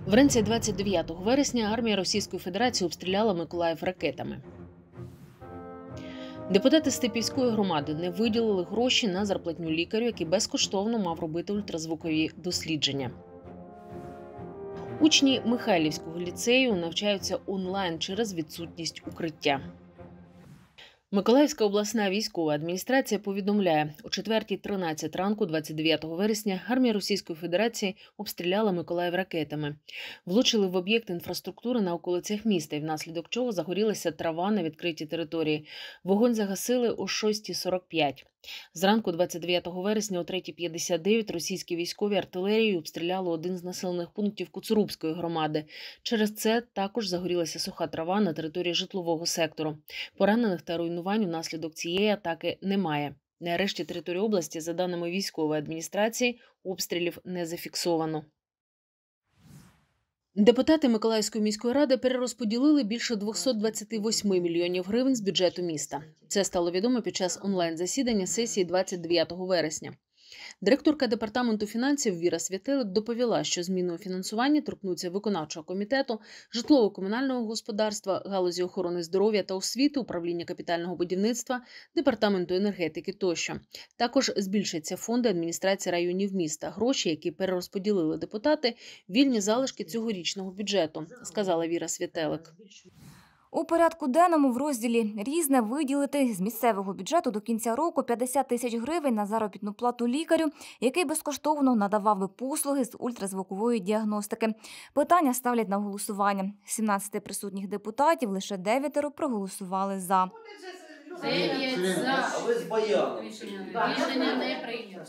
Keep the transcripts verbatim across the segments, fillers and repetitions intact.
Вранці двадцять дев'ятого вересня армія Російської Федерації обстріляла Миколаїв ракетами. Депутати Степівської громади не виділили гроші на зарплатню лікарю, який безкоштовно мав робити ультразвукові дослідження. Учні Михайлівського ліцею навчаються онлайн через відсутність укриття. Миколаївська обласна військова адміністрація повідомляє, о четвертій тринадцять ранку двадцять дев'ятого вересня армія Російської Федерації обстріляла Миколаїв ракетами. Влучили в об'єкт інфраструктури на околицях міста, і внаслідок чого загорілася трава на відкритій території. Вогонь загасили о шостій сорок п'ять. Зранку двадцять дев'ятого вересня о третій п'ятдесят дев'ять російські військові артилерією обстріляли один з населених пунктів Коцурубської громади. Через це також загорілася суха трава на території житлового сектору. Поранених та руйнувань внаслідок цієї атаки немає. На решті території області, за даними військової адміністрації, обстрілів не зафіксовано. Депутати Миколаївської міської ради перерозподілили більше двохсот двадцяти восьми мільйонів гривень з бюджету міста. Це стало відомо під час онлайн-засідання сесії двадцять дев'ятого вересня. Директорка департаменту фінансів Віра Світелик доповіла, що зміни у фінансуванні торкнуться виконавчого комітету, житлово-комунального господарства, галузі охорони здоров'я та освіти, управління капітального будівництва, департаменту енергетики тощо. Також збільшаться фонди адміністрації районів міста. Гроші, які перерозподілили депутати, вільні залишки цьогорічного бюджету, сказала Віра Світелик. У порядку денному в розділі «Різне» виділити з місцевого бюджету до кінця року п'ятдесят тисяч гривень на заробітну плату лікарю, який безкоштовно надавав би послуги з ультразвукової діагностики. Питання ставлять на голосування. З сімнадцяти присутніх депутатів лише дев'ятеро проголосували «за». Дев'ять за. А ви з Баяном. Рішення не прийнято.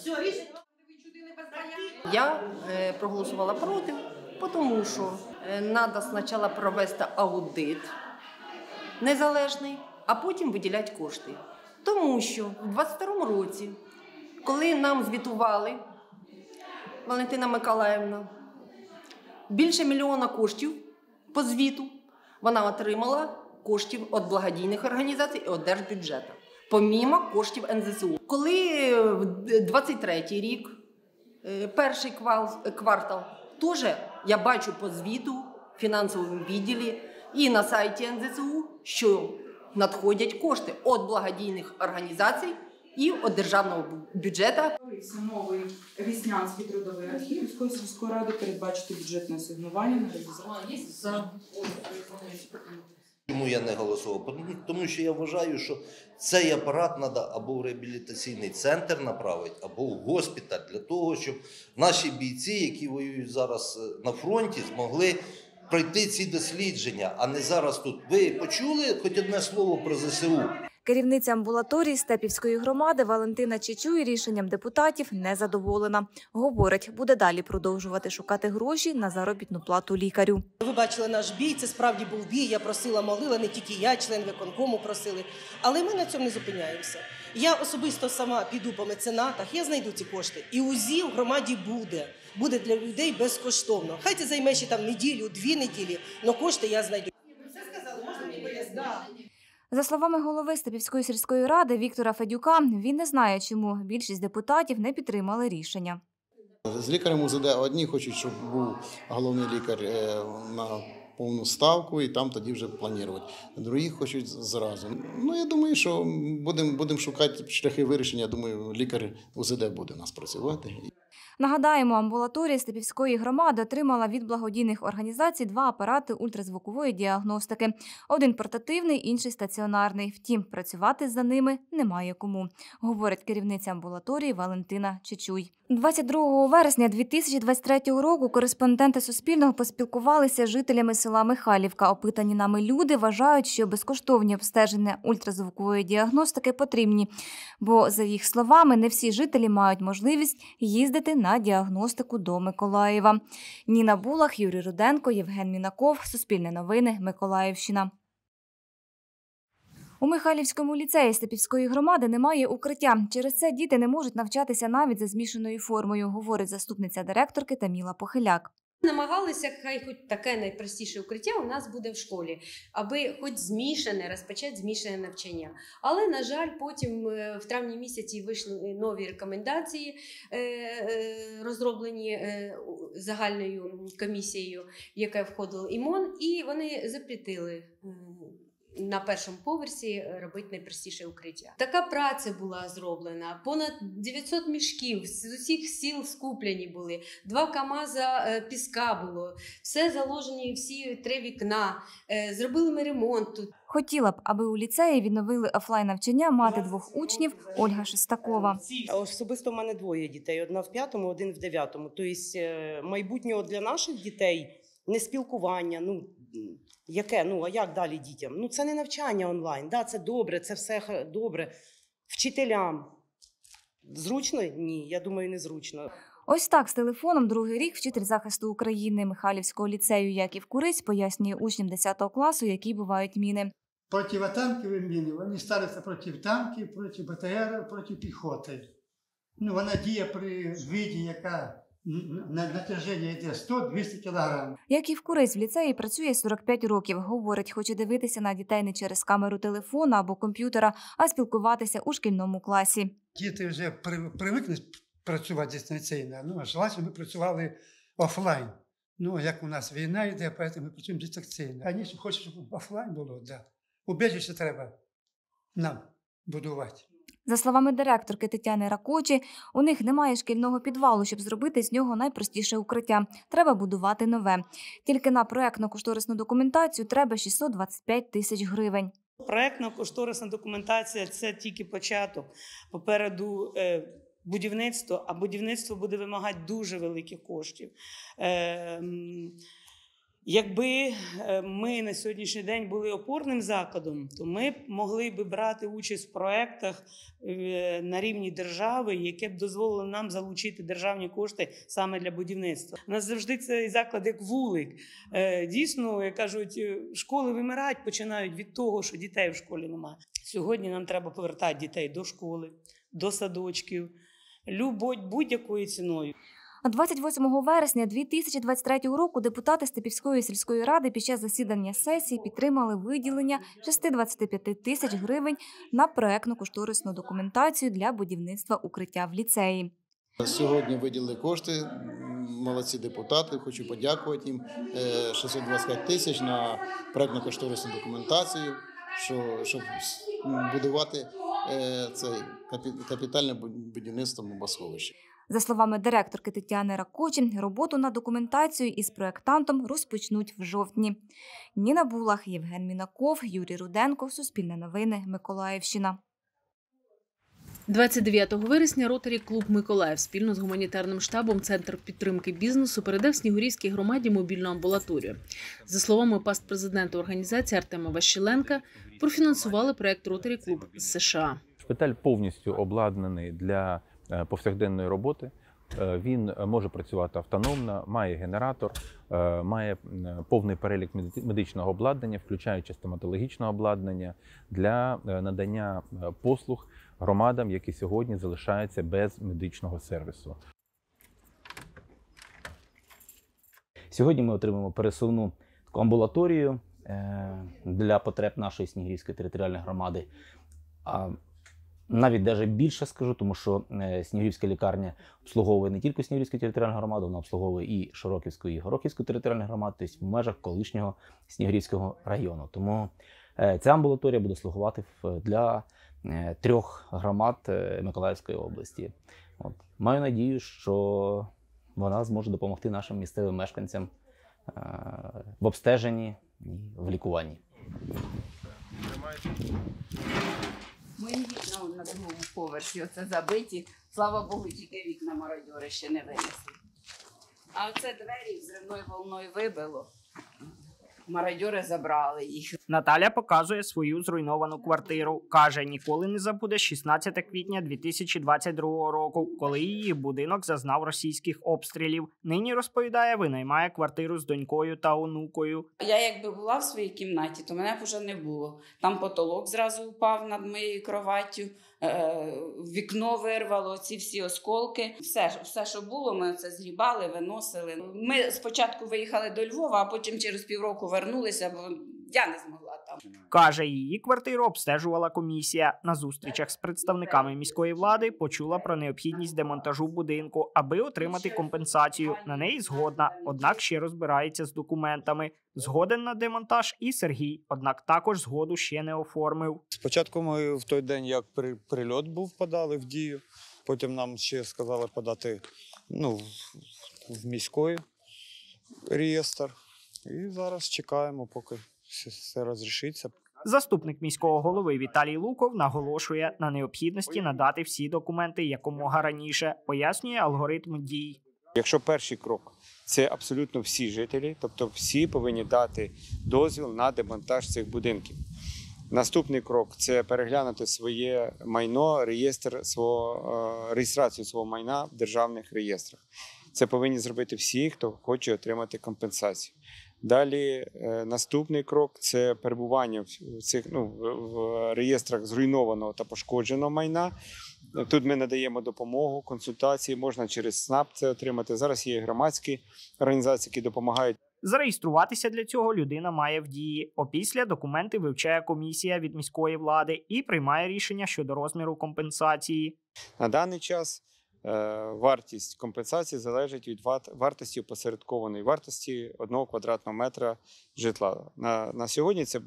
Я е, проголосувала проти, тому що треба спочатку провести аудит незалежний, а потім виділяти кошти. Тому що в двадцять другому році, коли нам звітували, Валентина Миколаївна, більше мільйона коштів по звіту вона отримала коштів від благодійних організацій і від держбюджету, помімо коштів ен зе ес у. Коли в двадцять третій рік, перший квартал, теж я бачу по звіту в фінансовому відділі і на сайті ен зе ес у, що надходять кошти від благодійних організацій і від державного бюджету. Новий Ріснянський трудовий архів Міської сільської ради передбачити бюджетне асигнування на реалізацію. Чому я не голосував? Тому що я вважаю, що цей апарат треба або в реабілітаційний центр направити, або в госпіталь, для того, щоб наші бійці, які воюють зараз на фронті, змогли пройти ці дослідження, а не зараз тут. Ви почули хоч одне слово про зе ес у? Керівниця амбулаторії Степівської громади Валентина Чечуй рішенням депутатів не задоволена. Говорить, буде далі продовжувати шукати гроші на заробітну плату лікарю. Ви бачили наш бій, це справді був бій, я просила, молила, не тільки я, член виконкому просили. Але ми на цьому не зупиняємося. Я особисто сама піду по меценатах, я знайду ці кошти. І УЗІ в громаді буде. Буде для людей безкоштовно. Хай це займе ще там неділю, дві неділі, але кошти я знайду. Ви все сказали, можна мені пояснити? За словами голови Степівської сільської ради Віктора Федюка, він не знає, чому більшість депутатів не підтримали рішення. З лікарем у зе де одні хочуть, щоб був головний лікар на повну ставку і там тоді вже планувати. Другі хочуть зразу. Ну, я думаю, що будемо будем шукати шляхи вирішення. Я думаю, лікар у зе де буде у нас працювати. Нагадаємо, амбулаторія Степівської громади отримала від благодійних організацій два апарати ультразвукової діагностики. Один портативний, інший стаціонарний. Втім, працювати за ними немає кому, говорить керівниця амбулаторії Валентина Чечуй. двадцять другого вересня дві тисячі двадцять третього року кореспонденти Суспільного поспілкувалися з жителями села Михайлівка. Опитані нами люди вважають, що безкоштовні обстеження ультразвукової діагностики потрібні, бо, за їх словами, не всі жителі мають можливість їздити на діагностику до Миколаєва. Ніна Булах, Юрій Руденко, Євген Мінаков. Суспільне новини. Миколаївщина. У Михайлівському ліцеї Степівської громади немає укриття. Через це діти не можуть навчатися навіть за змішаною формою, говорить заступниця директорки Таміла Похиляк. Намагалися, хай хоч таке найпростіше укриття у нас буде в школі, аби хоч змішане, розпочати змішане навчання. Але, на жаль, потім в травні місяці вийшли нові рекомендації, розроблені загальною комісією, в яку входив ІМОН, і вони запретили на першому поверсі робити найпростіше укриття. Така праця була зроблена, понад дев'ятсот мішків, з усіх сіл скуплені були, два КАМАЗа піска було, все заложені, всі три вікна, зробили ми ремонт тут. Хотіла б, аби у ліцеї відновили офлайн-навчання мати двох учнів Ольга Шестакова. Особисто в мене двоє дітей, одна в п'ятому, один в дев'ятому. Тобто майбутнього для наших дітей не спілкування, ну, яке, ну, а як далі дітям? Ну, це не навчання онлайн, да, це добре, це все добре. Вчителям зручно? Ні, я думаю, не зручно. Ось так з телефоном другий рік вчитель захисту України Михайлівського ліцею Яків Курись пояснює учням десятого класу, які бувають міни. Противотанкові міни, вони ставляться проти танків, проти БТР, проти піхоти. Ну, вона діє при виді, яка натяження йде сто-двісті кілограмів. Яків Курись в ліцеї працює сорок п'ять років. Говорить, хоче дивитися на дітей не через камеру телефона або комп'ютера, а спілкуватися у шкільному класі. Діти вже привикли працювати дистанційно. Ну, желательно, ми працювали офлайн. Ну, як у нас війна йде, тому ми працюємо дистанційно. А ні, хочуть, щоб офлайн було, да. Убіжище треба нам будувати. За словами директорки Тетяни Ракочі, у них немає шкільного підвалу, щоб зробити з нього найпростіше укриття. Треба будувати нове. Тільки на проєктно-кошторисну документацію треба шістсот двадцять п'ять тисяч гривень. Проєктно-кошторисна документація – це тільки початок. Попереду е, будівництво, а будівництво буде вимагати дуже великих коштів. Е, Якби ми на сьогоднішній день були опорним закладом, то ми б могли б брати участь в проєктах на рівні держави, яке б дозволило нам залучити державні кошти саме для будівництва. У нас завжди цей заклад як вулик. Дійсно, як кажуть, школи вимирають, починають від того, що дітей в школі немає. Сьогодні нам треба повертати дітей до школи, до садочків, будь-якою ціною. двадцять восьмого вересня дві тисячі двадцять третього року депутати Степівської сільської ради під час засідання сесії підтримали виділення шістсот двадцять п'ять тисяч гривень на проєктно-кошторисну документацію для будівництва укриття в ліцеї. Сьогодні виділили кошти, молодці депутати, хочу подякувати їм, шістсот двадцять п'ять тисяч на проєктно-кошторисну документацію, щоб будувати це капітальне будівництво бомбосховища. За словами директорки Тетяни Ракочі, роботу над документацією із проєктантом розпочнуть в жовтні. Ніна Булах, Євген Мінаков, Юрій Руденко, Суспільне новини, Миколаївщина. двадцять дев'ятого вересня Ротарі клуб «Миколаїв» спільно з гуманітарним штабом Центр підтримки бізнесу передав Снігурівській громаді мобільну амбулаторію. За словами пастпрезидента організації Артема Ващиленка, профінансували проєкт Ротарі клуб з США. Шпиталь повністю обладнаний для повсякденної роботи. Він може працювати автономно, має генератор, має повний перелік медичного обладнання, включаючи стоматологічне обладнання, для надання послуг громадам, які сьогодні залишаються без медичного сервісу. Сьогодні ми отримаємо пересувну таку амбулаторію для потреб нашої Снігурівської територіальної громади. Навіть навіть більше скажу, тому що Снігурівська лікарня обслуговує не тільки Снігурівську територіальну громаду, вона обслуговує і Широківську, і Горохівську територіальну громаду, тобто в межах колишнього Снігурівського району. Тому ця амбулаторія буде слугувати для трьох громад Миколаївської області. От. Маю надію, що вона зможе допомогти нашим місцевим мешканцям в обстеженні і в лікуванні. Мої вікна на другому поверсі, оце забиті. Слава Богу, тільки вікна мародьори ще не винесли. А оце двері взривною волною вибило. Мародьори забрали їх. Наталя показує свою зруйновану квартиру. Каже, ніколи не забуде шістнадцятого квітня дві тисячі двадцять другого року, коли її будинок зазнав російських обстрілів. Нині, розповідає, винаймає квартиру з донькою та онукою. Я якби була в своїй кімнаті, то мене б вже не було. Там потолок зразу упав над моєю кроваттю, вікно вирвало, ці всі осколки. Все, все, що було, ми це згрібали, виносили. Ми спочатку виїхали до Львова, а потім через півроку вернулися, бо я не змогла там. Каже, її квартиру обстежувала комісія. На зустрічах з представниками міської влади почула про необхідність демонтажу будинку, аби отримати компенсацію. На неї згодна, однак ще розбирається з документами. Згоден на демонтаж і Сергій, однак також згоду ще не оформив. Спочатку ми в той день, як прильот був, подали в дію. Потім нам ще сказали подати ну, в міський реєстр. І зараз чекаємо, поки все розрішиться. Заступник міського голови Віталій Луков наголошує на необхідності надати всі документи якомога раніше, пояснює алгоритм дій. Якщо перший крок – це абсолютно всі жителі, тобто всі повинні дати дозвіл на демонтаж цих будинків. Наступний крок – це переглянути своє майно, реєстр свого, реєстрацію свого майна в державних реєстрах. Це повинні зробити всі, хто хоче отримати компенсацію. Далі е, наступний крок – це перебування в, цих, ну, в реєстрах зруйнованого та пошкодженого майна. Тут ми надаємо допомогу, консультації, можна через СНАП це отримати. Зараз є громадські організації, які допомагають. Зареєструватися для цього людина має в дії. Опісля документи вивчає комісія від міської влади і приймає рішення щодо розміру компенсації. На даний час вартість компенсації залежить від вартості опосередкованої вартості одного квадратного метра житла. На, на сьогодні це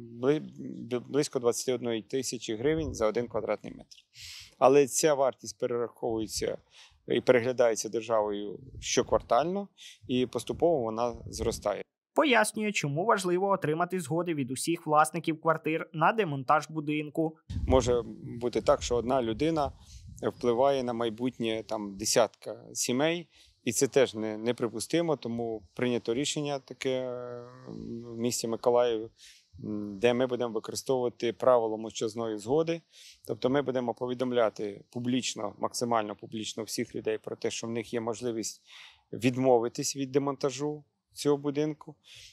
близько двадцять одна тисячі гривень за один квадратний метр. Але ця вартість перераховується і переглядається державою щоквартально, і поступово вона зростає. Пояснює, чому важливо отримати згоди від усіх власників квартир на демонтаж будинку. Може бути так, що одна людина впливає на майбутнє там десятка сімей, і це теж не, неприпустимо, тому прийнято рішення таке в місті Миколаїв, де ми будемо використовувати правило мовчазної згоди. Тобто ми будемо повідомляти публічно, максимально публічно всіх людей про те, що в них є можливість відмовитись від демонтажу цього будинку.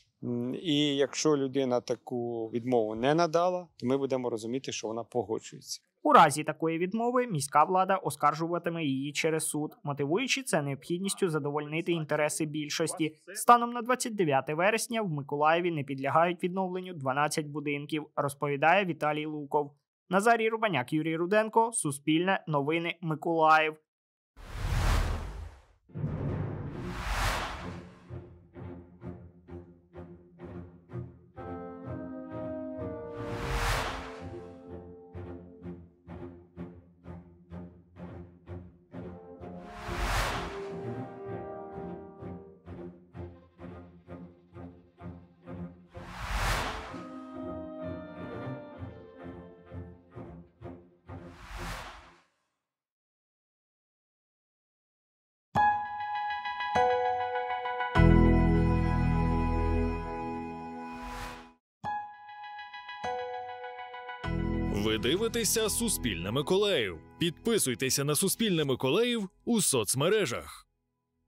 І якщо людина таку відмову не надала, то ми будемо розуміти, що вона погоджується. У разі такої відмови міська влада оскаржуватиме її через суд, мотивуючи це необхідністю задовольнити інтереси більшості. Станом на двадцять дев'яте вересня в Миколаєві не підлягають відновленню дванадцять будинків, розповідає Віталій Луков. Назарій Рубаняк, Юрій Руденко, Суспільне, Новини, Миколаїв. Ви дивитеся Суспільне Миколаїв. Підписуйтеся на Суспільне Миколаїв у соцмережах.